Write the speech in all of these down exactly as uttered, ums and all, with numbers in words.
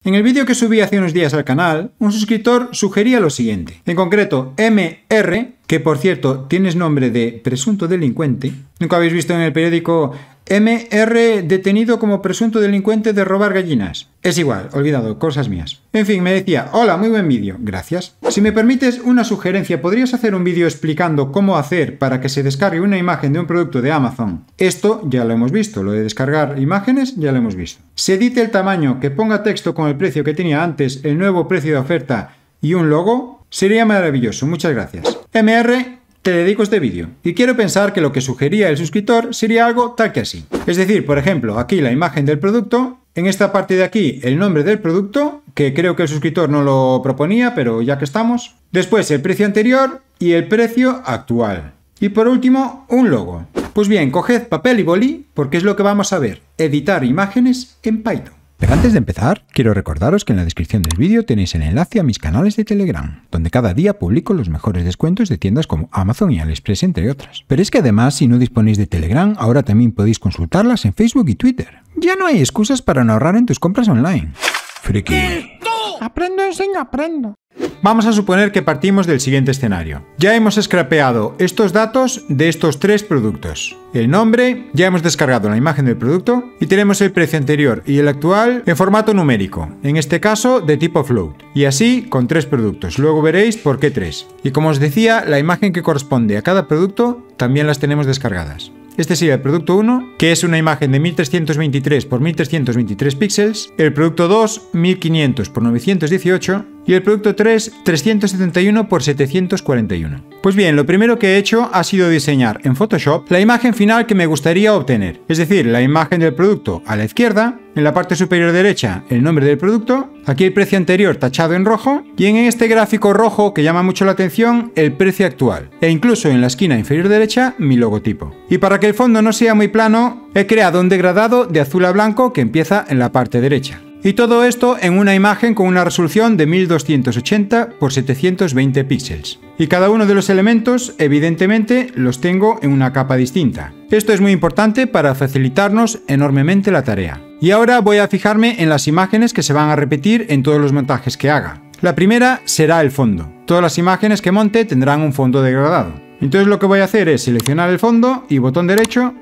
En el vídeo que subí hace unos días al canal, un suscriptor sugería lo siguiente. En concreto, M R, que por cierto tienes nombre de presunto delincuente. ¿Nunca habéis visto en el periódico M R detenido como presunto delincuente de robar gallinas? Es igual, olvidado, cosas mías. En fin, me decía, hola, muy buen vídeo, gracias. Si me permites una sugerencia, ¿podrías hacer un vídeo explicando cómo hacer para que se descargue una imagen de un producto de Amazon? Esto ya lo hemos visto, lo de descargar imágenes ya lo hemos visto. Se edite el tamaño, que ponga texto con el precio que tenía antes, el nuevo precio de oferta y un logo, sería maravilloso, muchas gracias. M R, te dedico este vídeo y quiero pensar que lo que sugería el suscriptor sería algo tal que así. Es decir, por ejemplo, aquí la imagen del producto, en esta parte de aquí el nombre del producto, que creo que el suscriptor no lo proponía, pero ya que estamos. Después el precio anterior y el precio actual. Y por último, un logo. Pues bien, coged papel y boli porque es lo que vamos a ver, editar imágenes en Python. Pero antes de empezar, quiero recordaros que en la descripción del vídeo tenéis el enlace a mis canales de Telegram, donde cada día publico los mejores descuentos de tiendas como Amazon y AliExpress, entre otras. Pero es que además, si no disponéis de Telegram, ahora también podéis consultarlas en Facebook y Twitter. Ya no hay excusas para no ahorrar en tus compras online. Friki. Aprendo, enseño, aprendo. Vamos a suponer que partimos del siguiente escenario. Ya hemos scrapeado estos datos de estos tres productos. El nombre, ya hemos descargado la imagen del producto y tenemos el precio anterior y el actual en formato numérico, en este caso de tipo float. Y así con tres productos. Luego veréis por qué tres. Y como os decía, la imagen que corresponde a cada producto también las tenemos descargadas. Este sería el producto uno, que es una imagen de mil trescientos veintitrés por mil trescientos veintitrés píxeles, el producto dos, mil quinientos por novecientos dieciocho y el producto tres, trescientos setenta y uno por setecientos cuarenta y uno. Pues bien, lo primero que he hecho ha sido diseñar en Photoshop la imagen final que me gustaría obtener, es decir, la imagen del producto a la izquierda, en la parte superior derecha el nombre del producto, aquí el precio anterior tachado en rojo y en este gráfico rojo que llama mucho la atención el precio actual e incluso en la esquina inferior derecha mi logotipo. Y para que el fondo no sea muy plano, he creado un degradado de azul a blanco que empieza en la parte derecha. Y todo esto en una imagen con una resolución de mil doscientos ochenta por setecientos veinte píxeles. Y cada uno de los elementos, evidentemente, los tengo en una capa distinta. Esto es muy importante para facilitarnos enormemente la tarea. Y ahora voy a fijarme en las imágenes que se van a repetir en todos los montajes que haga. La primera será el fondo. Todas las imágenes que monte tendrán un fondo degradado. Entonces lo que voy a hacer es seleccionar el fondo y botón derecho,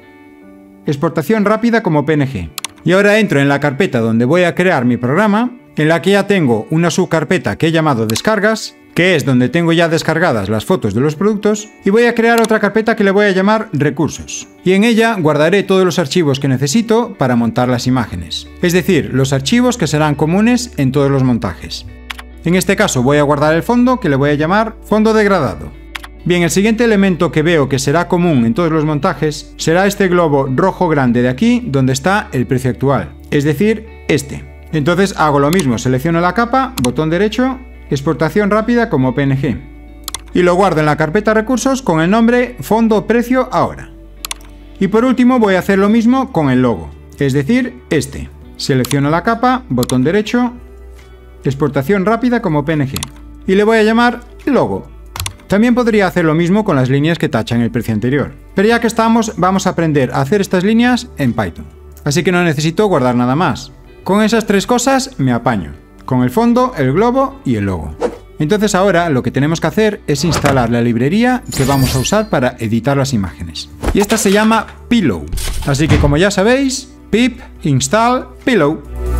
exportación rápida como P N G. Y ahora entro en la carpeta donde voy a crear mi programa, en la que ya tengo una subcarpeta que he llamado descargas, que es donde tengo ya descargadas las fotos de los productos, y voy a crear otra carpeta que le voy a llamar recursos. Y en ella guardaré todos los archivos que necesito para montar las imágenes. Es decir, los archivos que serán comunes en todos los montajes. En este caso voy a guardar el fondo, que le voy a llamar fondo degradado. Bien, el siguiente elemento que veo que será común en todos los montajes será este globo rojo grande de aquí donde está el precio actual, es decir, este. Entonces hago lo mismo, selecciono la capa, botón derecho, exportación rápida como P N G. Y lo guardo en la carpeta recursos con el nombre fondo precio ahora. Y por último voy a hacer lo mismo con el logo, es decir, este. Selecciono la capa, botón derecho, exportación rápida como P N G. Y le voy a llamar logo. También podría hacer lo mismo con las líneas que tachan el precio anterior. Pero ya que estamos, vamos a aprender a hacer estas líneas en Python. Así que no necesito guardar nada más. Con esas tres cosas me apaño. Con el fondo, el globo y el logo. Entonces ahora lo que tenemos que hacer es instalar la librería que vamos a usar para editar las imágenes. Y esta se llama Pillow. Así que como ya sabéis, pip install Pillow.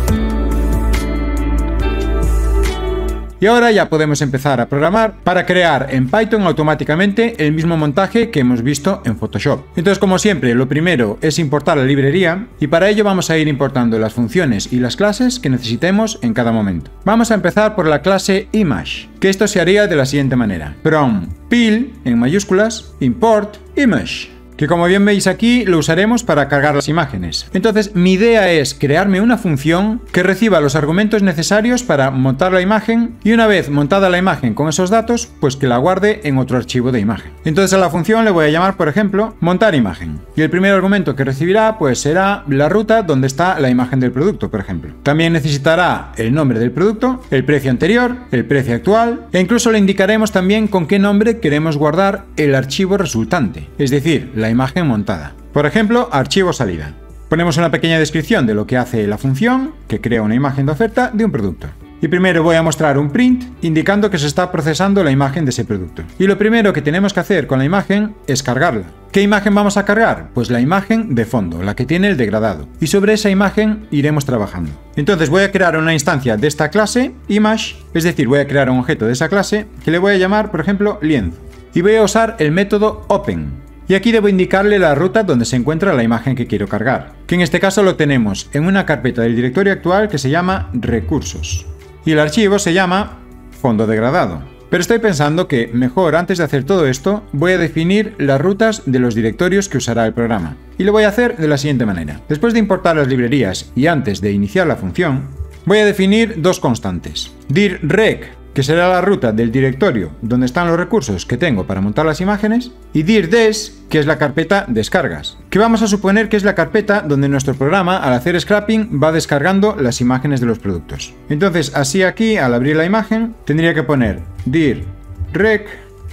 Y ahora ya podemos empezar a programar para crear en Python automáticamente el mismo montaje que hemos visto en Photoshop. Entonces, como siempre, lo primero es importar la librería y para ello vamos a ir importando las funciones y las clases que necesitemos en cada momento. Vamos a empezar por la clase Image, que esto se haría de la siguiente manera. From pil, en mayúsculas, import image, que como bien veis aquí lo usaremos para cargar las imágenes. Entonces mi idea es crearme una función que reciba los argumentos necesarios para montar la imagen y una vez montada la imagen con esos datos, pues que la guarde en otro archivo de imagen. Entonces a la función le voy a llamar, por ejemplo, montar imagen. Y el primer argumento que recibirá pues será la ruta donde está la imagen del producto, por ejemplo. También necesitará el nombre del producto, el precio anterior, el precio actual e incluso le indicaremos también con qué nombre queremos guardar el archivo resultante, es decir, la imagen montada. Por ejemplo, archivo salida. Ponemos una pequeña descripción de lo que hace la función, que crea una imagen de oferta de un producto. Y primero voy a mostrar un print indicando que se está procesando la imagen de ese producto. Y lo primero que tenemos que hacer con la imagen es cargarla. ¿Qué imagen vamos a cargar? Pues la imagen de fondo, la que tiene el degradado. Y sobre esa imagen iremos trabajando. Entonces voy a crear una instancia de esta clase, image, es decir, voy a crear un objeto de esa clase que le voy a llamar, por ejemplo, lienzo. Y voy a usar el método open. Y aquí debo indicarle la ruta donde se encuentra la imagen que quiero cargar, que en este caso lo tenemos en una carpeta del directorio actual que se llama recursos. Y el archivo se llama fondo degradado. Pero estoy pensando que mejor antes de hacer todo esto voy a definir las rutas de los directorios que usará el programa. Y lo voy a hacer de la siguiente manera. Después de importar las librerías y antes de iniciar la función, voy a definir dos constantes. dirrec, que será la ruta del directorio donde están los recursos que tengo para montar las imágenes, y dirdes, que es la carpeta descargas, que vamos a suponer que es la carpeta donde nuestro programa, al hacer scrapping, va descargando las imágenes de los productos. Entonces, así aquí, al abrir la imagen, tendría que poner dirrec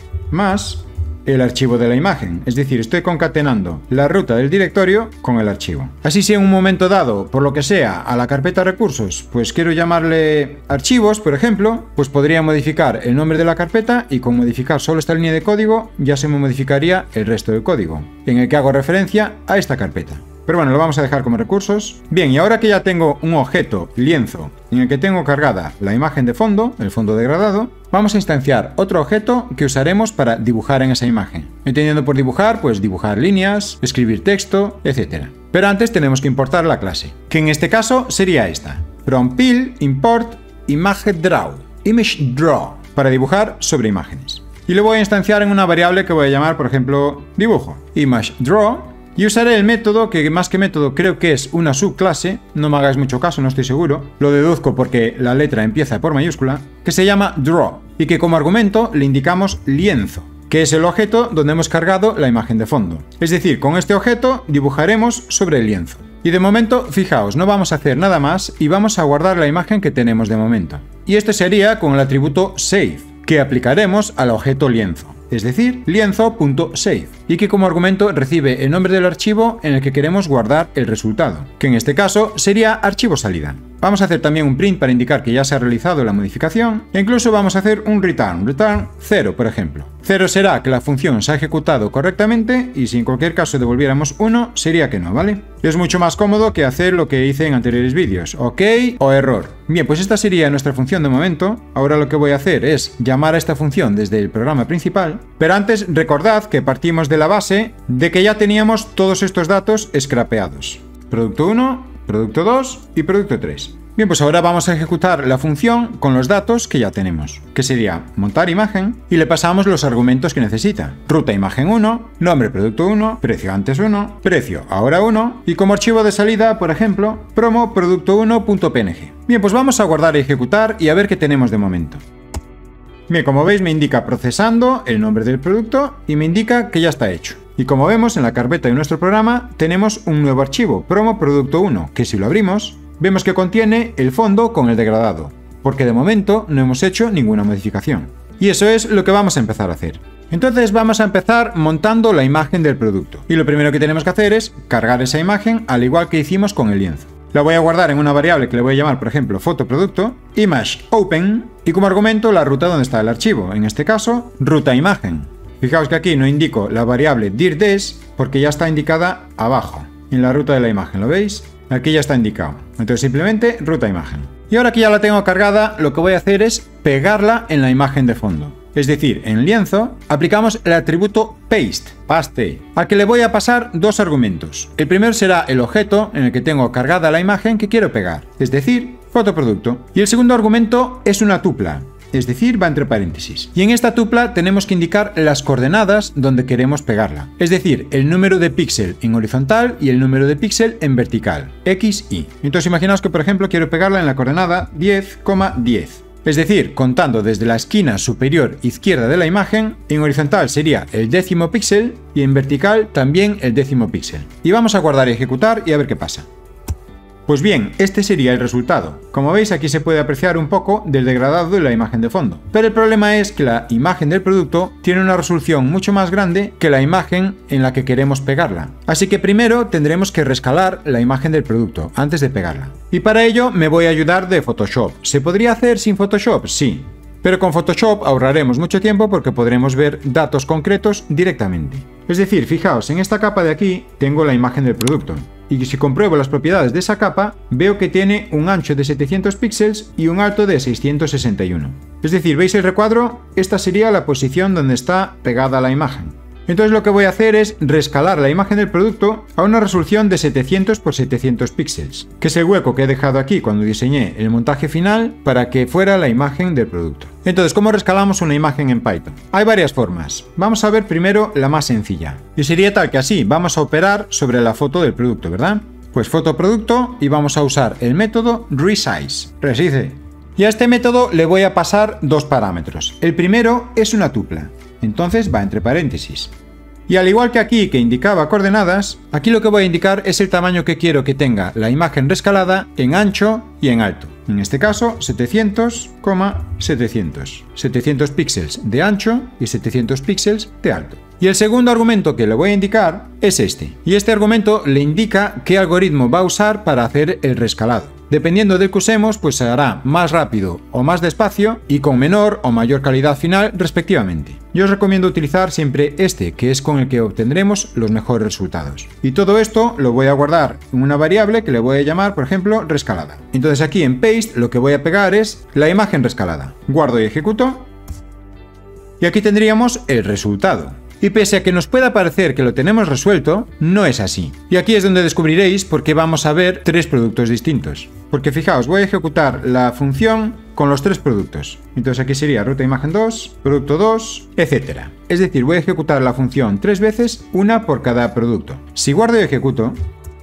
más el archivo de la imagen, es decir, estoy concatenando la ruta del directorio con el archivo. Así, si en un momento dado, por lo que sea, a la carpeta recursos, pues quiero llamarle archivos, por ejemplo, pues podría modificar el nombre de la carpeta y con modificar solo esta línea de código ya se me modificaría el resto del código, en el que hago referencia a esta carpeta. Pero bueno, lo vamos a dejar como recursos. Bien, y ahora que ya tengo un objeto, lienzo, en el que tengo cargada la imagen de fondo, el fondo degradado, vamos a instanciar otro objeto que usaremos para dibujar en esa imagen. Entendiendo por dibujar, pues dibujar líneas, escribir texto, etcétera. Pero antes tenemos que importar la clase, que en este caso sería esta. From pil import ImageDraw, ImageDraw, para dibujar sobre imágenes. Y lo voy a instanciar en una variable que voy a llamar, por ejemplo, dibujo, ImageDraw. Y usaré el método, que más que método creo que es una subclase, no me hagáis mucho caso, no estoy seguro, lo deduzco porque la letra empieza por mayúscula, que se llama draw, y que como argumento le indicamos lienzo, que es el objeto donde hemos cargado la imagen de fondo. Es decir, con este objeto dibujaremos sobre el lienzo. Y de momento, fijaos, no vamos a hacer nada más y vamos a guardar la imagen que tenemos de momento. Y esto sería con el atributo save, que aplicaremos al objeto lienzo. Es decir, lienzo.save, y que como argumento recibe el nombre del archivo en el que queremos guardar el resultado, que en este caso sería archivo salida. Vamos a hacer también un print para indicar que ya se ha realizado la modificación, e incluso vamos a hacer un return, return cero, por ejemplo. cero será que la función se ha ejecutado correctamente, y si en cualquier caso devolviéramos uno, sería que no, ¿vale? Es mucho más cómodo que hacer lo que hice en anteriores vídeos, ok o error. Bien, pues esta sería nuestra función de momento. Ahora lo que voy a hacer es llamar a esta función desde el programa principal, pero antes recordad que partimos de la base de que ya teníamos todos estos datos scrapeados. Producto uno, producto dos y producto tres. Bien, pues ahora vamos a ejecutar la función con los datos que ya tenemos, que sería montar imagen, y le pasamos los argumentos que necesita. Ruta imagen uno, nombre producto uno, precio antes uno, precio ahora uno, y como archivo de salida, por ejemplo, promo producto uno.png. Bien, pues vamos a guardar y ejecutar y a ver qué tenemos de momento. Bien, como veis me indica procesando el nombre del producto y me indica que ya está hecho. Y como vemos en la carpeta de nuestro programa tenemos un nuevo archivo, promo producto uno, que si lo abrimos, vemos que contiene el fondo con el degradado, porque de momento no hemos hecho ninguna modificación. Y eso es lo que vamos a empezar a hacer. Entonces vamos a empezar montando la imagen del producto. Y lo primero que tenemos que hacer es cargar esa imagen al igual que hicimos con el lienzo. La voy a guardar en una variable que le voy a llamar, por ejemplo, fotoproducto, image open, y como argumento la ruta donde está el archivo, en este caso, ruta imagen. Fijaos que aquí no indico la variable dirdes porque ya está indicada abajo, en la ruta de la imagen, ¿lo veis? Aquí ya está indicado. Entonces simplemente ruta imagen. Y ahora que ya la tengo cargada, lo que voy a hacer es pegarla en la imagen de fondo. Es decir, en lienzo aplicamos el atributo paste, paste, al que le voy a pasar dos argumentos. El primero será el objeto en el que tengo cargada la imagen que quiero pegar, es decir, fotoproducto. Y el segundo argumento es una tupla, es decir, va entre paréntesis. Y en esta tupla tenemos que indicar las coordenadas donde queremos pegarla, es decir, el número de píxel en horizontal y el número de píxel en vertical, X, Y. Entonces imaginaos que, por ejemplo, quiero pegarla en la coordenada diez coma diez. Es decir, contando desde la esquina superior izquierda de la imagen, en horizontal sería el décimo píxel y en vertical también el décimo píxel. Y vamos a guardar y ejecutar y a ver qué pasa. Pues bien, este sería el resultado. Como veis, aquí se puede apreciar un poco del degradado de la imagen de fondo. Pero el problema es que la imagen del producto tiene una resolución mucho más grande que la imagen en la que queremos pegarla. Así que primero tendremos que rescalar la imagen del producto antes de pegarla. Y para ello me voy a ayudar de Photoshop. ¿Se podría hacer sin Photoshop? Sí. Pero con Photoshop ahorraremos mucho tiempo porque podremos ver datos concretos directamente. Es decir, fijaos, en esta capa de aquí tengo la imagen del producto. Y si compruebo las propiedades de esa capa, veo que tiene un ancho de setecientos píxeles y un alto de seiscientos sesenta y uno. Es decir, ¿veis el recuadro? Esta sería la posición donde está pegada la imagen. Entonces lo que voy a hacer es rescalar la imagen del producto a una resolución de setecientos por setecientos píxeles, que es el hueco que he dejado aquí cuando diseñé el montaje final para que fuera la imagen del producto. Entonces, ¿cómo rescalamos una imagen en Python? Hay varias formas. Vamos a ver primero la más sencilla. Y sería tal que así, vamos a operar sobre la foto del producto, ¿verdad? Pues foto producto y vamos a usar el método resize. Resize. Y a este método le voy a pasar dos parámetros. El primero es una tupla. Entonces va entre paréntesis. Y al igual que aquí que indicaba coordenadas, aquí lo que voy a indicar es el tamaño que quiero que tenga la imagen rescalada en ancho y en alto. En este caso, setecientos, setecientos. setecientos píxeles de ancho y setecientos píxeles de alto. Y el segundo argumento que le voy a indicar es este. Y este argumento le indica qué algoritmo va a usar para hacer el rescalado. Dependiendo del que usemos, pues se hará más rápido o más despacio y con menor o mayor calidad final respectivamente. Yo os recomiendo utilizar siempre este, que es con el que obtendremos los mejores resultados. Y todo esto lo voy a guardar en una variable que le voy a llamar, por ejemplo, rescalada. Entonces aquí en Paste lo que voy a pegar es la imagen rescalada. Guardo y ejecuto. Y aquí tendríamos el resultado. Y pese a que nos pueda parecer que lo tenemos resuelto, no es así. Y aquí es donde descubriréis por qué vamos a ver tres productos distintos. Porque fijaos, voy a ejecutar la función con los tres productos. Entonces aquí sería ruta imagen dos, producto dos, etcétera. Es decir, voy a ejecutar la función tres veces, una por cada producto. Si guardo y ejecuto,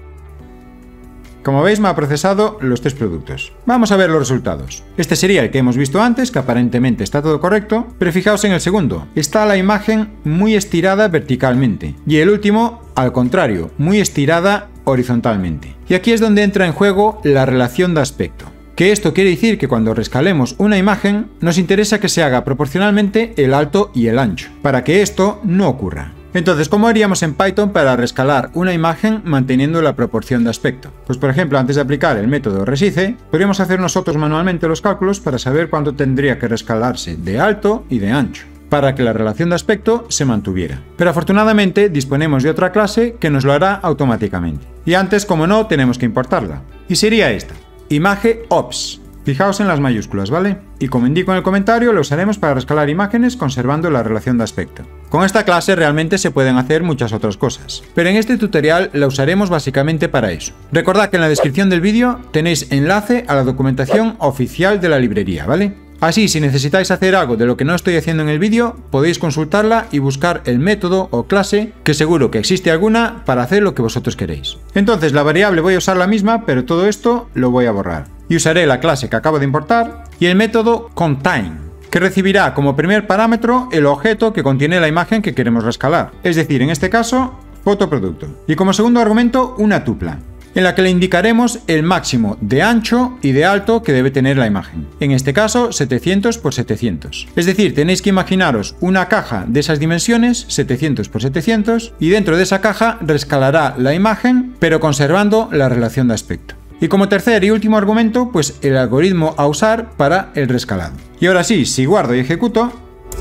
como veis me ha procesado los tres productos. Vamos a ver los resultados. Este sería el que hemos visto antes, que aparentemente está todo correcto, pero fijaos en el segundo. Está la imagen muy estirada verticalmente. Y el último, al contrario, muy estirada horizontalmente. Y aquí es donde entra en juego la relación de aspecto. Que esto quiere decir que cuando rescalemos una imagen, nos interesa que se haga proporcionalmente el alto y el ancho, para que esto no ocurra. Entonces, ¿cómo haríamos en Python para rescalar una imagen manteniendo la proporción de aspecto? Pues por ejemplo, antes de aplicar el método resize, podríamos hacer nosotros manualmente los cálculos para saber cuánto tendría que rescalarse de alto y de ancho, para que la relación de aspecto se mantuviera. Pero afortunadamente disponemos de otra clase que nos lo hará automáticamente. Y antes, como no, tenemos que importarla. Y sería esta, ImageOps. Fijaos en las mayúsculas, ¿vale? Y como indico en el comentario, lo usaremos para rescalar imágenes conservando la relación de aspecto. Con esta clase realmente se pueden hacer muchas otras cosas, pero en este tutorial la usaremos básicamente para eso. Recordad que en la descripción del vídeo tenéis enlace a la documentación oficial de la librería, ¿vale? Así, si necesitáis hacer algo de lo que no estoy haciendo en el vídeo, podéis consultarla y buscar el método o clase, que seguro que existe alguna, para hacer lo que vosotros queréis. Entonces, la variable voy a usar la misma, pero todo esto lo voy a borrar. Y usaré la clase que acabo de importar y el método contain, que recibirá como primer parámetro el objeto que contiene la imagen que queremos rescalar. Es decir, en este caso, fotoproducto. Y como segundo argumento, una tupla, en la que le indicaremos el máximo de ancho y de alto que debe tener la imagen. En este caso, setecientos por setecientos. Es decir, tenéis que imaginaros una caja de esas dimensiones, setecientos por setecientos, y dentro de esa caja rescalará la imagen, pero conservando la relación de aspecto. Y como tercer y último argumento, pues el algoritmo a usar para el rescalado. Y ahora sí, si guardo y ejecuto,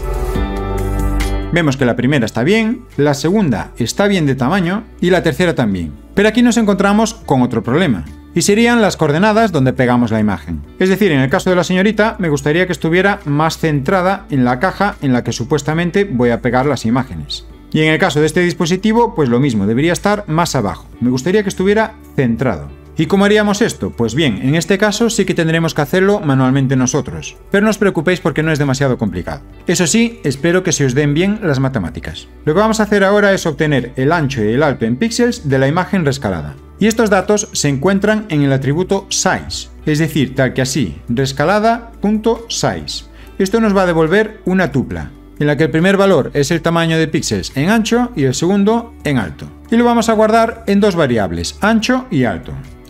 vemos que la primera está bien, la segunda está bien de tamaño y la tercera también. Pero aquí nos encontramos con otro problema, y serían las coordenadas donde pegamos la imagen. Es decir, en el caso de la señorita, me gustaría que estuviera más centrada en la caja en la que supuestamente voy a pegar las imágenes. Y en el caso de este dispositivo, pues lo mismo, debería estar más abajo. Me gustaría que estuviera centrado. ¿Y cómo haríamos esto? Pues bien, en este caso sí que tendremos que hacerlo manualmente nosotros, pero no os preocupéis porque no es demasiado complicado. Eso sí, espero que se os den bien las matemáticas. Lo que vamos a hacer ahora es obtener el ancho y el alto en píxeles de la imagen rescalada. Y estos datos se encuentran en el atributo size, es decir, tal que así, rescalada.size. Esto nos va a devolver una tupla, en la que el primer valor es el tamaño de píxeles en ancho y el segundo en alto. Y lo vamos a guardar en dos variables, ancho y alto.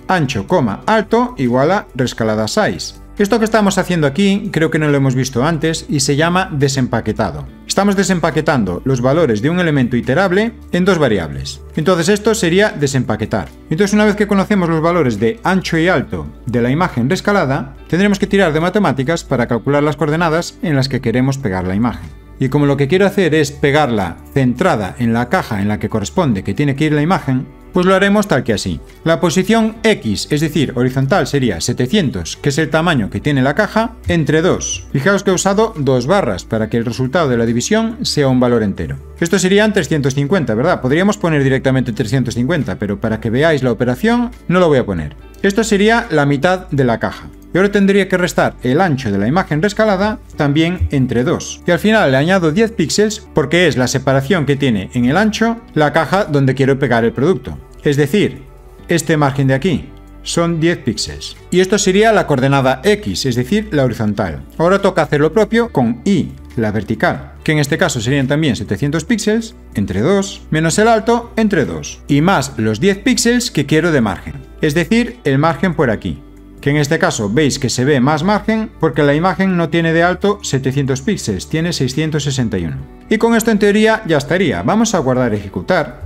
ancho, alto igual a rescalada size. Esto que estamos haciendo aquí creo que no lo hemos visto antes y se llama desempaquetado. Estamos desempaquetando los valores de un elemento iterable en dos variables. Entonces esto sería desempaquetar. Entonces una vez que conocemos los valores de ancho y alto de la imagen rescalada, tendremos que tirar de matemáticas para calcular las coordenadas en las que queremos pegar la imagen. Y como lo que quiero hacer es pegarla centrada en la caja en la que corresponde que tiene que ir la imagen, pues lo haremos tal que así. La posición X, es decir, horizontal, sería setecientos, que es el tamaño que tiene la caja, entre dos. Fijaos que he usado dos barras para que el resultado de la división sea un valor entero. Esto serían trescientos cincuenta, ¿verdad? Podríamos poner directamente trescientos cincuenta, pero para que veáis la operación no lo voy a poner. Esto sería la mitad de la caja. Y ahora tendría que restar el ancho de la imagen rescalada también entre dos. Y al final le añado diez píxeles porque es la separación que tiene en el ancho la caja donde quiero pegar el producto. Es decir, este margen de aquí son diez píxeles. Y esto sería la coordenada X, es decir, la horizontal. Ahora toca hacer lo propio con Y, la vertical, que en este caso serían también setecientos píxeles entre dos, menos el alto entre dos, y más los diez píxeles que quiero de margen, es decir, el margen por aquí. Que en este caso veis que se ve más margen porque la imagen no tiene de alto setecientos píxeles, tiene seiscientos sesenta y uno. Y con esto en teoría ya estaría. Vamos a guardar y ejecutar.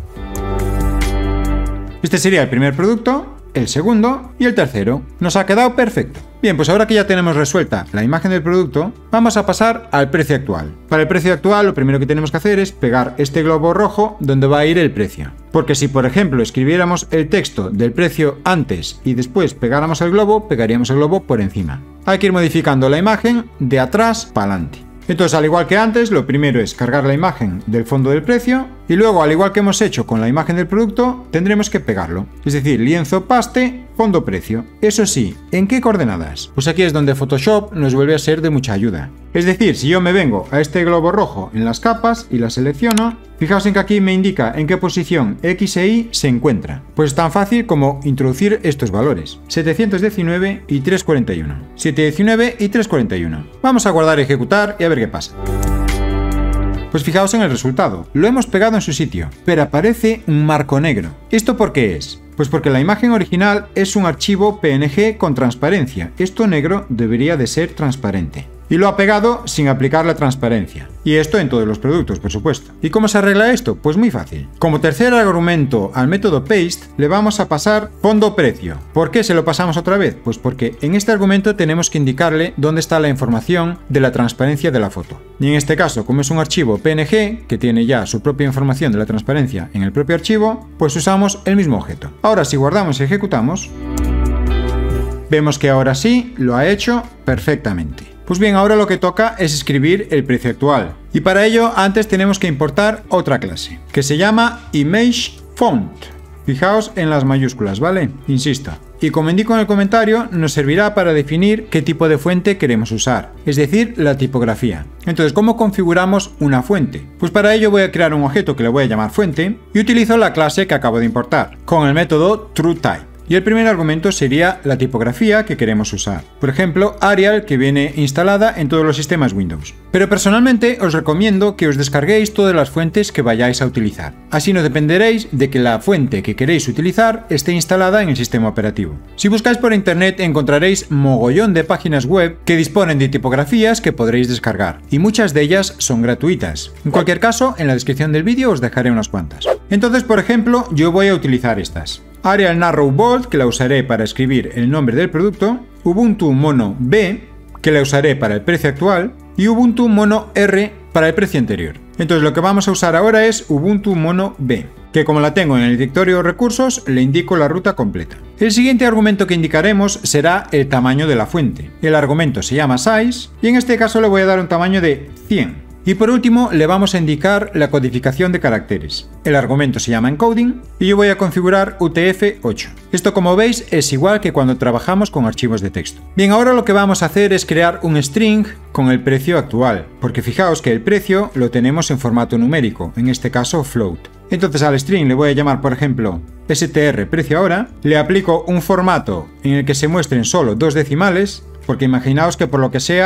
Este sería el primer producto, el segundo y el tercero. Nos ha quedado perfecto. Bien, pues ahora que ya tenemos resuelta la imagen del producto, vamos a pasar al precio actual. Para el precio actual lo primero que tenemos que hacer es pegar este globo rojo donde va a ir el precio. Porque si por ejemplo escribiéramos el texto del precio antes y después pegáramos el globo, pegaríamos el globo por encima. Hay que ir modificando la imagen de atrás para adelante. Entonces, al igual que antes, lo primero es cargar la imagen del fondo del precio y luego, al igual que hemos hecho con la imagen del producto, tendremos que pegarlo. Es decir, lienzo paste, fondo precio. Eso sí, ¿en qué coordenadas? Pues aquí es donde Photoshop nos vuelve a ser de mucha ayuda. Es decir, si yo me vengo a este globo rojo en las capas y la selecciono, fijaos en que aquí me indica en qué posición X e Y se encuentra. Pues es tan fácil como introducir estos valores. setecientos diecinueve y trescientos cuarenta y uno. setecientos diecinueve y trescientos cuarenta y uno. Vamos a guardar y ejecutar y a ver qué pasa. Pues fijaos en el resultado. Lo hemos pegado en su sitio, pero aparece un marco negro. ¿Esto por qué es? Pues porque la imagen original es un archivo P N G con transparencia. Esto negro debería de ser transparente. Y lo ha pegado sin aplicar la transparencia. Y esto en todos los productos, por supuesto. ¿Y cómo se arregla esto? Pues muy fácil. Como tercer argumento al método paste, le vamos a pasar fondo precio. ¿Por qué se lo pasamos otra vez? Pues porque en este argumento tenemos que indicarle dónde está la información de la transparencia de la foto. Y en este caso, como es un archivo P N G, que tiene ya su propia información de la transparencia en el propio archivo, pues usamos el mismo objeto. Ahora, si guardamos y ejecutamos, vemos que ahora sí lo ha hecho perfectamente. Pues bien, ahora lo que toca es escribir el precio actual. Y para ello, antes tenemos que importar otra clase, que se llama ImageFont. Fijaos en las mayúsculas, ¿vale? Insisto. Y como indico en el comentario, nos servirá para definir qué tipo de fuente queremos usar, es decir, la tipografía. Entonces, ¿cómo configuramos una fuente? Pues para ello voy a crear un objeto que le voy a llamar fuente y utilizo la clase que acabo de importar, con el método TrueType. Y el primer argumento sería la tipografía que queremos usar. Por ejemplo, Arial, que viene instalada en todos los sistemas Windows. Pero personalmente os recomiendo que os descarguéis todas las fuentes que vayáis a utilizar. Así no dependeréis de que la fuente que queréis utilizar esté instalada en el sistema operativo. Si buscáis por internet encontraréis mogollón de páginas web que disponen de tipografías que podréis descargar. Y muchas de ellas son gratuitas. En cualquier caso, en la descripción del vídeo os dejaré unas cuantas. Entonces, por ejemplo, yo voy a utilizar estas. Arial Narrow Bold, que la usaré para escribir el nombre del producto, Ubuntu Mono B, que la usaré para el precio actual, y Ubuntu Mono R para el precio anterior. Entonces lo que vamos a usar ahora es Ubuntu Mono B, que como la tengo en el directorio recursos, le indico la ruta completa. El siguiente argumento que indicaremos será el tamaño de la fuente. El argumento se llama size, y en este caso le voy a dar un tamaño de cien. Y por último le vamos a indicar la codificación de caracteres. El argumento se llama encoding y yo voy a configurar U T F ocho. Esto, como veis, es igual que cuando trabajamos con archivos de texto. Bien, ahora lo que vamos a hacer es crear un string con el precio actual, porque fijaos que el precio lo tenemos en formato numérico, en este caso float. Entonces al string le voy a llamar, por ejemplo, str precio ahora, le aplico un formato en el que se muestren solo dos decimales, porque imaginaos que por lo que sea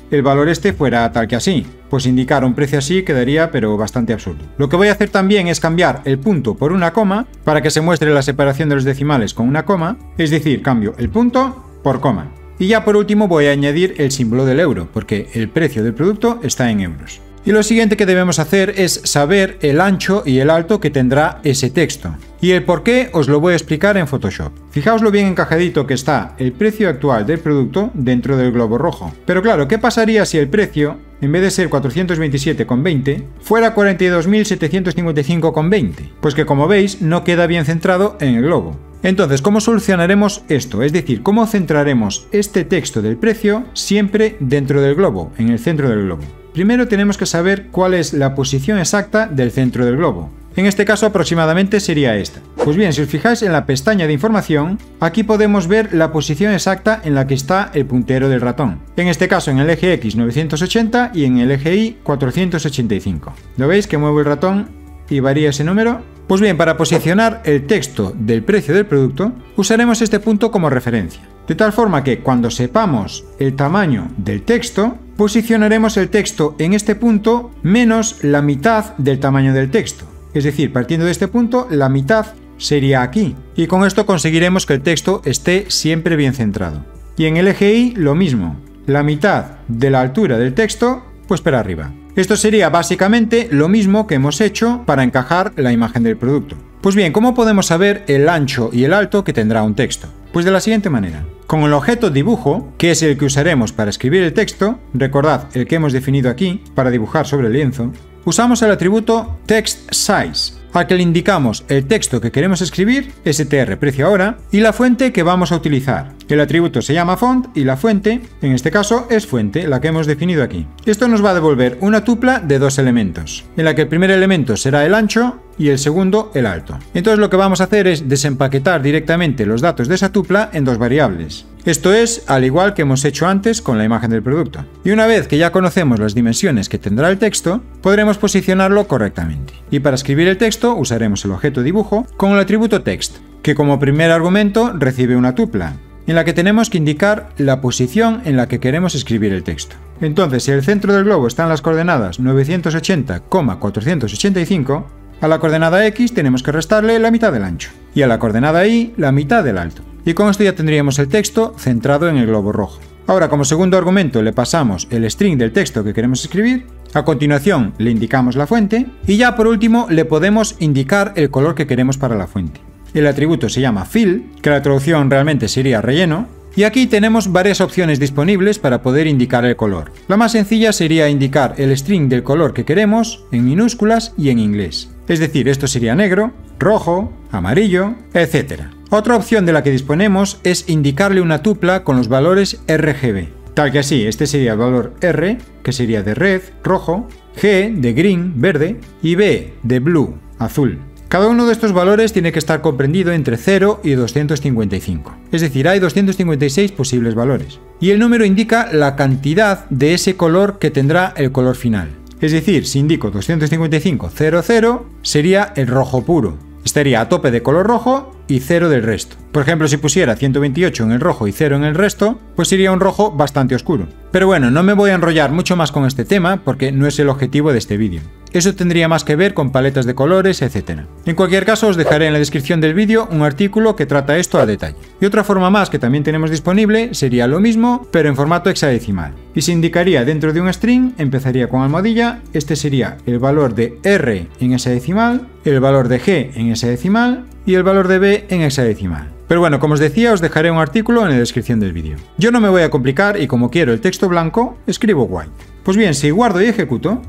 el valor este fuera tal que así. Pues indicar un precio así quedaría pero bastante absurdo. Lo que voy a hacer también es cambiar el punto por una coma para que se muestre la separación de los decimales con una coma, es decir, cambio el punto por coma. Y ya por último voy a añadir el símbolo del euro, porque el precio del producto está en euros. Y lo siguiente que debemos hacer es saber el ancho y el alto que tendrá ese texto. Y el por qué os lo voy a explicar en Photoshop. Fijaos lo bien encajadito que está el precio actual del producto dentro del globo rojo. Pero claro, ¿qué pasaría si el precio, en vez de ser cuatrocientos veintisiete con veinte, fuera cuarenta y dos mil setecientos cincuenta y cinco con veinte? Pues que como veis no queda bien centrado en el globo. Entonces, ¿cómo solucionaremos esto? Es decir, ¿cómo centraremos este texto del precio siempre dentro del globo, en el centro del globo? Primero tenemos que saber cuál es la posición exacta del centro del globo. En este caso aproximadamente sería esta. Pues bien, si os fijáis en la pestaña de información, aquí podemos ver la posición exacta en la que está el puntero del ratón. En este caso en el eje X novecientos ochenta y en el eje Y cuatrocientos ochenta y cinco. ¿Lo veis que muevo el ratón y varía ese número? Pues bien, para posicionar el texto del precio del producto, usaremos este punto como referencia. De tal forma que cuando sepamos el tamaño del texto, posicionaremos el texto en este punto menos la mitad del tamaño del texto. Es decir, partiendo de este punto, la mitad sería aquí. Y con esto conseguiremos que el texto esté siempre bien centrado. Y en el eje Y lo mismo. La mitad de la altura del texto, pues para arriba. Esto sería básicamente lo mismo que hemos hecho para encajar la imagen del producto. Pues bien, ¿cómo podemos saber el ancho y el alto que tendrá un texto? Pues de la siguiente manera. Con el objeto dibujo, que es el que usaremos para escribir el texto, recordad el que hemos definido aquí para dibujar sobre el lienzo, usamos el atributo TextSize, al que le indicamos el texto que queremos escribir, str precio ahora, y la fuente que vamos a utilizar. El atributo se llama font y la fuente, en este caso, es fuente, la que hemos definido aquí. Esto nos va a devolver una tupla de dos elementos, en la que el primer elemento será el ancho y el segundo el alto. Entonces lo que vamos a hacer es desempaquetar directamente los datos de esa tupla en dos variables. Esto es al igual que hemos hecho antes con la imagen del producto. Y una vez que ya conocemos las dimensiones que tendrá el texto, podremos posicionarlo correctamente. Y para escribir el texto usaremos el objeto dibujo con el atributo text, que como primer argumento recibe una tupla, en la que tenemos que indicar la posición en la que queremos escribir el texto. Entonces, si el centro del globo está en las coordenadas novecientos ochenta, cuatrocientos ochenta y cinco, a la coordenada X tenemos que restarle la mitad del ancho, y a la coordenada Y la mitad del alto. Y con esto ya tendríamos el texto centrado en el globo rojo. Ahora, como segundo argumento le pasamos el string del texto que queremos escribir, a continuación le indicamos la fuente, y ya por último le podemos indicar el color que queremos para la fuente. El atributo se llama fill, que la traducción realmente sería relleno, y aquí tenemos varias opciones disponibles para poder indicar el color. La más sencilla sería indicar el string del color que queremos en minúsculas y en inglés. Es decir, esto sería negro, rojo, amarillo, etcétera. Otra opción de la que disponemos es indicarle una tupla con los valores R G B. Tal que así, este sería el valor R, que sería de red, rojo, G de green, verde, y B de blue, azul. Cada uno de estos valores tiene que estar comprendido entre cero y doscientos cincuenta y cinco. Es decir, hay doscientos cincuenta y seis posibles valores. Y el número indica la cantidad de ese color que tendrá el color final. Es decir, si indico doscientos cincuenta y cinco, cero, cero, sería el rojo puro. Estaría a tope de color rojo y cero del resto. Por ejemplo, si pusiera ciento veintiocho en el rojo y cero en el resto, pues sería un rojo bastante oscuro. Pero bueno, no me voy a enrollar mucho más con este tema porque no es el objetivo de este vídeo. Eso tendría más que ver con paletas de colores, etcétera. En cualquier caso, os dejaré en la descripción del vídeo un artículo que trata esto a detalle. Y otra forma más que también tenemos disponible sería lo mismo, pero en formato hexadecimal. Y se indicaría dentro de un string, empezaría con almohadilla, este sería el valor de R en hexadecimal, el valor de G en hexadecimal y el valor de B en hexadecimal. Pero bueno, como os decía, os dejaré un artículo en la descripción del vídeo. Yo no me voy a complicar y como quiero el texto blanco, escribo white. Pues bien, si guardo y ejecuto,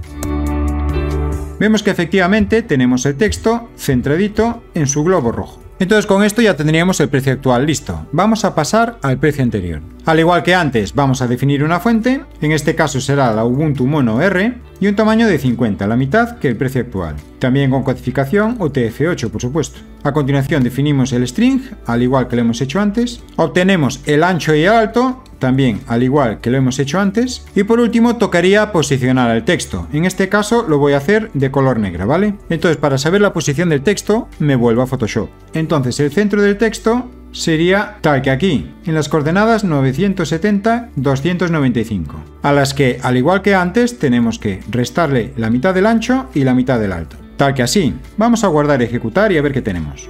vemos que efectivamente tenemos el texto centradito en su globo rojo. Entonces con esto ya tendríamos el precio actual listo. Vamos a pasar al precio anterior. Al igual que antes, vamos a definir una fuente, en este caso será la Ubuntu Mono R, y un tamaño de cincuenta, la mitad que el precio actual. También con codificación U T F ocho, por supuesto. A continuación definimos el string, al igual que lo hemos hecho antes. Obtenemos el ancho y el alto, también al igual que lo hemos hecho antes. Y por último tocaría posicionar el texto. En este caso lo voy a hacer de color negra, ¿vale? Entonces para saber la posición del texto me vuelvo a Photoshop. Entonces el centro del texto sería tal que aquí, en las coordenadas novecientos setenta, doscientos noventa y cinco, a las que, al igual que antes, tenemos que restarle la mitad del ancho y la mitad del alto. Tal que así. Vamos a guardar y ejecutar y a ver qué tenemos.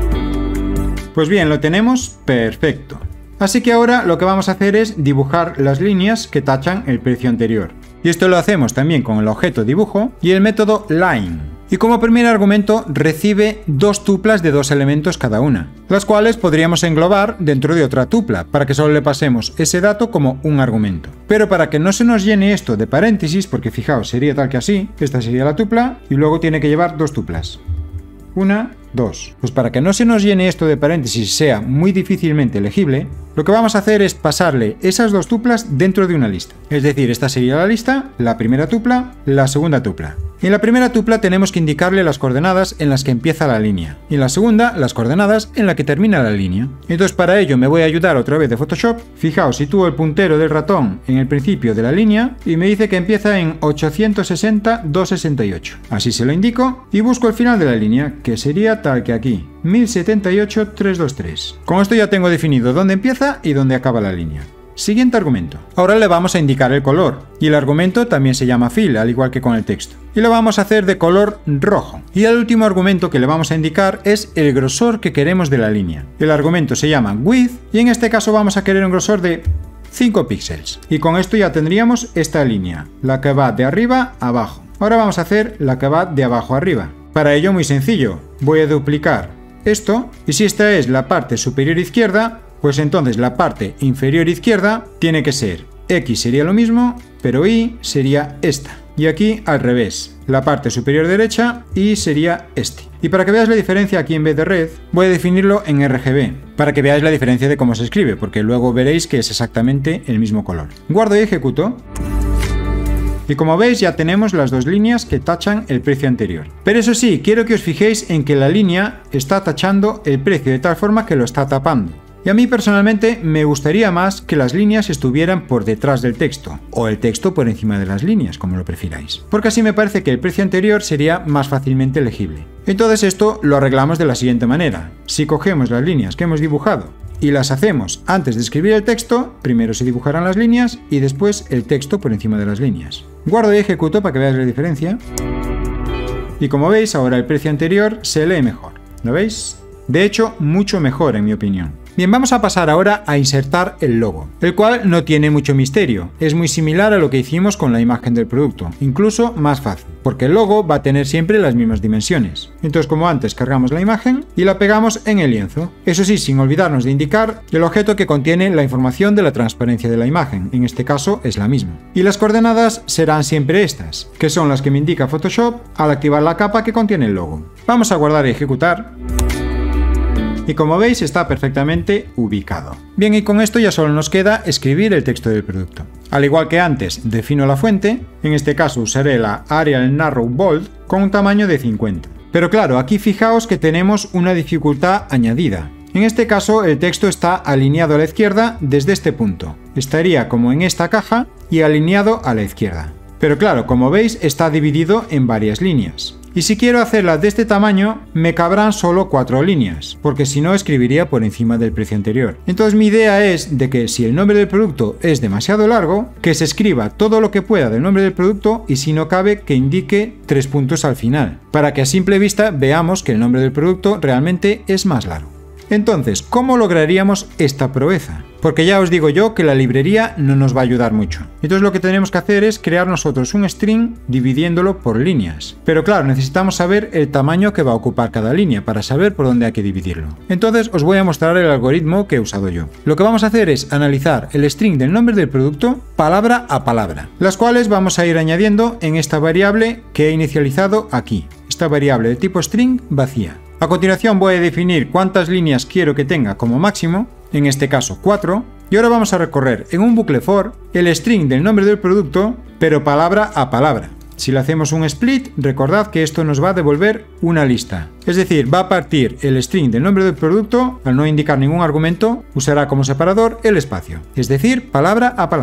Pues bien, lo tenemos perfecto. Así que ahora lo que vamos a hacer es dibujar las líneas que tachan el precio anterior. Y esto lo hacemos también con el objeto dibujo y el método line. Y como primer argumento recibe dos tuplas de dos elementos cada una, las cuales podríamos englobar dentro de otra tupla, para que solo le pasemos ese dato como un argumento. Pero para que no se nos llene esto de paréntesis, porque fijaos, sería tal que así, esta sería la tupla, y luego tiene que llevar dos tuplas. Una, dos. Pues para que no se nos llene esto de paréntesis y sea muy difícilmente legible, lo que vamos a hacer es pasarle esas dos tuplas dentro de una lista. Es decir, esta sería la lista, la primera tupla, la segunda tupla. En la primera tupla tenemos que indicarle las coordenadas en las que empieza la línea, y en la segunda las coordenadas en la que termina la línea. Entonces para ello me voy a ayudar otra vez de Photoshop. Fijaos, sitúo el puntero del ratón en el principio de la línea y me dice que empieza en ochocientos sesenta, doscientos sesenta y ocho. Así se lo indico y busco el final de la línea, que sería tal que aquí, mil setenta y ocho, trescientos veintitrés. Con esto ya tengo definido dónde empieza y dónde acaba la línea. Siguiente argumento. Ahora le vamos a indicar el color, y el argumento también se llama fill, al igual que con el texto. Y lo vamos a hacer de color rojo. Y el último argumento que le vamos a indicar es el grosor que queremos de la línea. El argumento se llama width, y en este caso vamos a querer un grosor de cinco píxeles. Y con esto ya tendríamos esta línea, la que va de arriba a abajo. Ahora vamos a hacer la que va de abajo a arriba. Para ello muy sencillo, voy a duplicar esto, y si esta es la parte superior izquierda, pues entonces la parte inferior izquierda tiene que ser X sería lo mismo, pero Y sería esta. Y aquí al revés, la parte superior derecha Y sería este. Y para que veáis la diferencia aquí en vez de red, voy a definirlo en R G B, para que veáis la diferencia de cómo se escribe, porque luego veréis que es exactamente el mismo color. Guardo y ejecuto. Y como veis ya tenemos las dos líneas que tachan el precio anterior. Pero eso sí, quiero que os fijéis en que la línea está tachando el precio de tal forma que lo está tapando. Y a mí personalmente me gustaría más que las líneas estuvieran por detrás del texto, o el texto por encima de las líneas, como lo prefiráis. Porque así me parece que el precio anterior sería más fácilmente legible. Entonces esto lo arreglamos de la siguiente manera. Si cogemos las líneas que hemos dibujado y las hacemos antes de escribir el texto, primero se dibujarán las líneas y después el texto por encima de las líneas. Guardo y ejecuto para que veáis la diferencia. Y como veis, ahora el precio anterior se lee mejor. ¿Lo veis? De hecho, mucho mejor en mi opinión. Bien, vamos a pasar ahora a insertar el logo, el cual no tiene mucho misterio, es muy similar a lo que hicimos con la imagen del producto, incluso más fácil, porque el logo va a tener siempre las mismas dimensiones. Entonces, como antes, cargamos la imagen y la pegamos en el lienzo, eso sí, sin olvidarnos de indicar el objeto que contiene la información de la transparencia de la imagen, en este caso es la misma. Y las coordenadas serán siempre estas, que son las que me indica Photoshop al activar la capa que contiene el logo. Vamos a guardar y ejecutar. Y como veis está perfectamente ubicado. Bien, y con esto ya solo nos queda escribir el texto del producto. Al igual que antes, defino la fuente, en este caso usaré la Arial Narrow Bold con un tamaño de cincuenta. Pero claro, aquí fijaos que tenemos una dificultad añadida. En este caso el texto está alineado a la izquierda desde este punto. Estaría como en esta caja y alineado a la izquierda. Pero claro, como veis está dividido en varias líneas. Y si quiero hacerla de este tamaño, me cabrán solo cuatro líneas, porque si no escribiría por encima del precio anterior. Entonces mi idea es de que si el nombre del producto es demasiado largo, que se escriba todo lo que pueda del nombre del producto y si no cabe que indique tres puntos al final, para que a simple vista veamos que el nombre del producto realmente es más largo. Entonces, ¿cómo lograríamos esta proeza? Porque ya os digo yo que la librería no nos va a ayudar mucho. Entonces lo que tenemos que hacer es crear nosotros un string dividiéndolo por líneas. Pero claro, necesitamos saber el tamaño que va a ocupar cada línea para saber por dónde hay que dividirlo. Entonces os voy a mostrar el algoritmo que he usado yo. Lo que vamos a hacer es analizar el string del nombre del producto palabra a palabra, las cuales vamos a ir añadiendo en esta variable que he inicializado aquí. Esta variable de tipo string vacía. A continuación voy a definir cuántas líneas quiero que tenga como máximo, en este caso cuatro, y ahora vamos a recorrer en un bucle for el string del nombre del producto, pero palabra a palabra. Si le hacemos un split, recordad que esto nos va a devolver una lista. Es decir, va a partir el string del nombre del producto, al no indicar ningún argumento, usará como separador el espacio, es decir, palabra a palabra.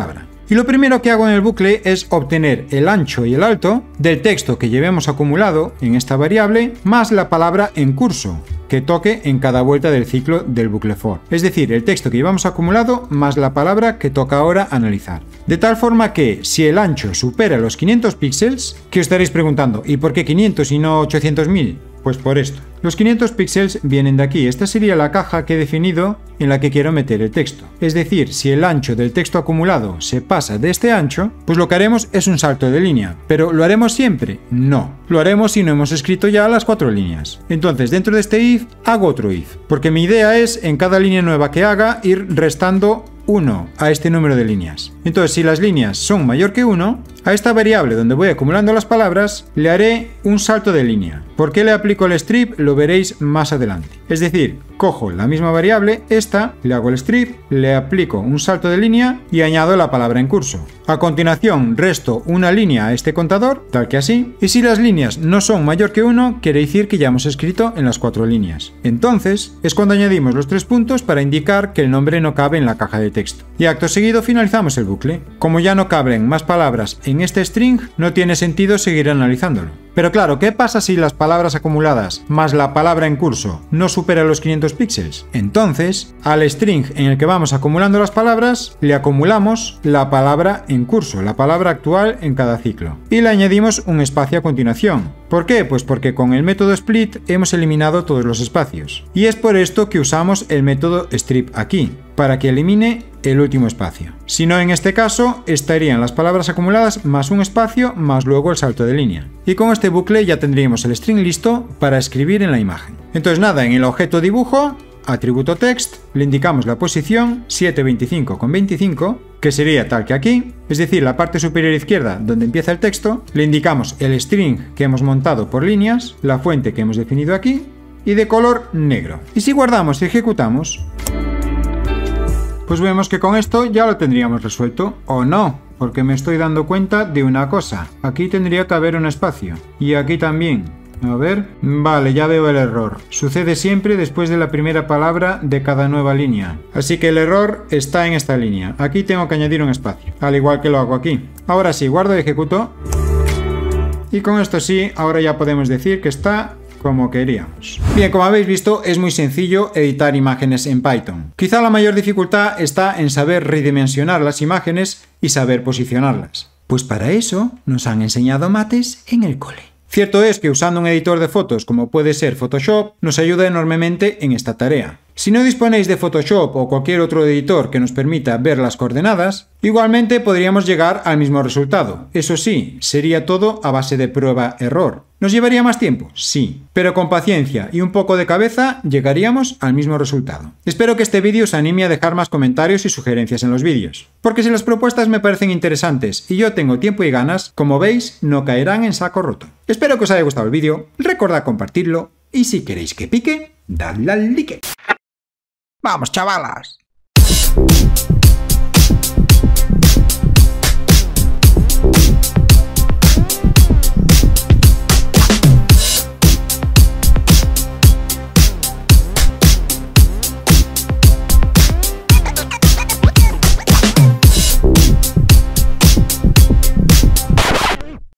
Y lo primero que hago en el bucle es obtener el ancho y el alto del texto que llevemos acumulado en esta variable, más la palabra en curso, que toque en cada vuelta del ciclo del bucle for. Es decir, el texto que llevamos acumulado más la palabra que toca ahora analizar. De tal forma que, si el ancho supera los quinientos píxeles, que os estaréis preguntando, ¿y por qué quinientos y no ochocientos mil? Pues por esto. Los quinientos píxeles vienen de aquí. Esta sería la caja que he definido en la que quiero meter el texto. Es decir, si el ancho del texto acumulado se pasa de este ancho, pues lo que haremos es un salto de línea. ¿Pero lo haremos siempre? No. Lo haremos si no hemos escrito ya las cuatro líneas. Entonces, dentro de este if, hago otro if. Porque mi idea es, en cada línea nueva que haga, ir restando uno a este número de líneas. Entonces, si las líneas son mayor que uno, a esta variable donde voy acumulando las palabras, le haré un salto de línea. ¿Por qué le aplico el strip? Lo veréis más adelante. Es decir, cojo la misma variable, esta, le hago el strip, le aplico un salto de línea y añado la palabra en curso. A continuación, resto una línea a este contador, tal que así, y si las líneas no son mayor que uno, quiere decir que ya hemos escrito en las cuatro líneas. Entonces, es cuando añadimos los tres puntos para indicar que el nombre no cabe en la caja de texto. Y acto seguido finalizamos el bucle. Como ya no caben más palabras en este string, no tiene sentido seguir analizándolo. Pero claro, ¿qué pasa si las palabras acumuladas más la palabra en curso no supera los quinientos píxeles? Entonces, al string en el que vamos acumulando las palabras, le acumulamos la palabra en curso, la palabra actual en cada ciclo. Y le añadimos un espacio a continuación. ¿Por qué? Pues porque con el método split hemos eliminado todos los espacios. Y es por esto que usamos el método strip aquí, para que elimine el último espacio. Si no, en este caso, estarían las palabras acumuladas más un espacio más luego el salto de línea. Y con este bucle ya tendríamos el string listo para escribir en la imagen. Entonces nada, en el objeto dibujo, atributo text, le indicamos la posición siete veinticinco con veinticinco, que sería tal que aquí, es decir, la parte superior izquierda donde empieza el texto, le indicamos el string que hemos montado por líneas, la fuente que hemos definido aquí, y de color negro. Y si guardamos y ejecutamos, pues vemos que con esto ya lo tendríamos resuelto, o no, porque me estoy dando cuenta de una cosa. Aquí tendría que haber un espacio, y aquí también. A ver, vale, ya veo el error. Sucede siempre después de la primera palabra de cada nueva línea. Así que el error está en esta línea. Aquí tengo que añadir un espacio, al igual que lo hago aquí. Ahora sí, guardo y ejecuto. Y con esto sí, ahora ya podemos decir que está como queríamos. Bien, como habéis visto, es muy sencillo editar imágenes en Python. Quizá la mayor dificultad está en saber redimensionar las imágenes y saber posicionarlas. Pues para eso nos han enseñado mates en el cole. Cierto es que usando un editor de fotos como puede ser Photoshop, nos ayuda enormemente en esta tarea. Si no disponéis de Photoshop o cualquier otro editor que nos permita ver las coordenadas, igualmente podríamos llegar al mismo resultado. Eso sí, sería todo a base de prueba-error. ¿Nos llevaría más tiempo? Sí. Pero con paciencia y un poco de cabeza llegaríamos al mismo resultado. Espero que este vídeo os anime a dejar más comentarios y sugerencias en los vídeos. Porque si las propuestas me parecen interesantes y yo tengo tiempo y ganas, como veis, no caerán en saco roto. Espero que os haya gustado el vídeo, recordad compartirlo y si queréis que pique, dadle al like. ¡Vamos, chavalas!